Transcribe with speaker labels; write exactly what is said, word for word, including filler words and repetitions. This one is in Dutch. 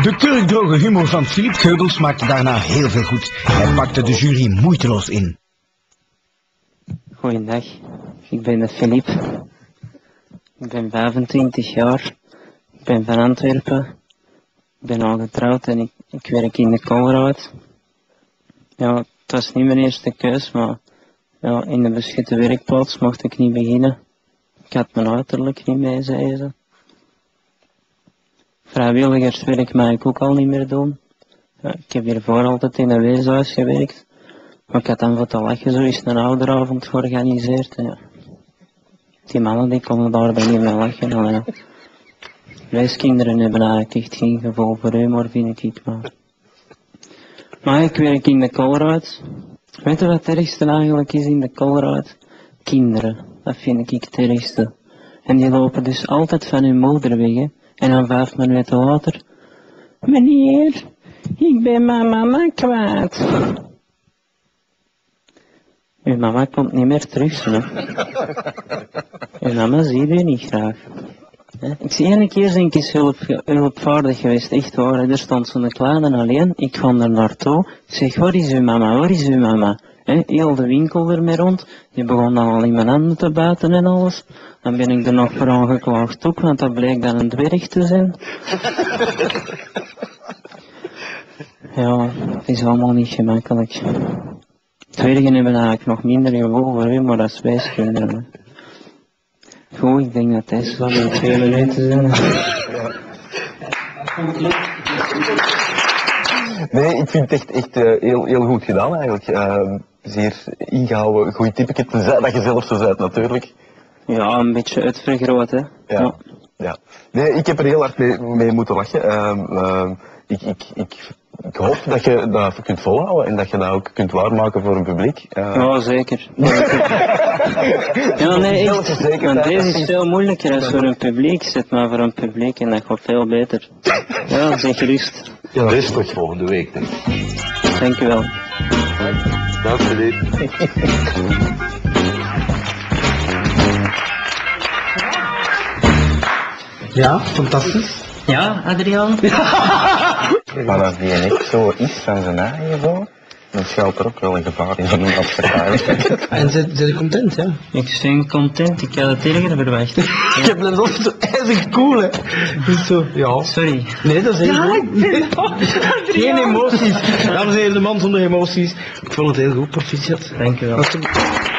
Speaker 1: De kurkdroge humor van Philippe Geubels maakte daarna heel veel goed. Hij pakte de jury moeiteloos in.
Speaker 2: Goeiedag, ik ben Philippe. Ik ben vijfentwintig jaar. Ik ben van Antwerpen. Ik ben al getrouwd en ik, ik werk in de Colruyt. Ja, het was niet mijn eerste keus, maar ja, in de beschutte werkplaats mocht ik niet beginnen. Ik had mijn uiterlijk niet mee, zei ze. Vrijwilligerswerk mag ik ook al niet meer doen. Ja, ik heb hiervoor altijd in een weeshuis gewerkt. Maar ik had dan voor te lachen zoiets een ouderavond georganiseerd. En ja. Die mannen die konden daar dan niet mee lachen. En ja. Weeskinderen hebben eigenlijk echt geen gevoel voor humor, vind ik. Maar, maar ik werk in de Colruyt. Weet je wat het ergste eigenlijk is in de Colruyt? Kinderen. Dat vind ik het ergste. En die lopen dus altijd van hun moeder weg. Hè. En dan vijf minuten later. Meneer, ik ben mijn mama kwijt. Uw mama komt niet meer terug, hè. Uw mama ziet u niet graag. Ik zie ene keer zijn ik eens hulp, hulpvaardig geweest, echt waar. Er stond zo'n kleine alleen, ik ga er naartoe. Ik zeg, waar is uw mama, waar is uw mama? He, heel de winkel ermee rond. Die begon dan al in mijn handen te buiten en alles. Dan ben ik er nog voor aangeklaagd ook, want dat bleek dan een dwerg te zijn. Ja, het is allemaal niet gemakkelijk. Dwergen hebben eigenlijk nog minder gevoel voor humor als wijskinderen. Goed, ik denk dat deze wel weer twee minuten zijn.
Speaker 3: Nee, ik vind het echt, echt uh, heel, heel goed gedaan eigenlijk. Uh, zeer ingehouden, goed typetje, tenzij dat je zelf zo bent natuurlijk.
Speaker 2: Ja, een beetje uitvergroot, hè.
Speaker 3: Ja.
Speaker 2: Ja.
Speaker 3: Ja. Nee, ik heb er heel hard mee, mee moeten lachen. Uh, uh, ik, ik, ik, ik hoop dat je dat kunt volhouden en dat je dat ook kunt waarmaken voor een publiek. Uh...
Speaker 2: Ja, zeker. Ja, nee, echt. Want deze is veel moeilijker als voor een publiek zit, maar voor een publiek en dat gaat veel beter. Ja, zeg gerust.
Speaker 3: Ja, dat is tot volgende week, denk ik.
Speaker 2: Dank u wel.
Speaker 3: Dank je.
Speaker 1: Ja, fantastisch.
Speaker 2: Ja, Adriaan?
Speaker 3: Maar als die echt zo is van zijn eigen zo, dan schuilt er ook wel een gevaar in van een advertentie.
Speaker 1: En zijn ze content, ja?
Speaker 2: Ik ben content, ik had het erger verwacht.
Speaker 1: Ik heb een zo ijzig cool, hè. Dus zo, ja.
Speaker 2: Sorry.
Speaker 1: Nee, dat is heel goed. Geen emoties. Dames en heren, de man zonder emoties. Ik vond het heel goed, proficiat.
Speaker 2: Dank u wel.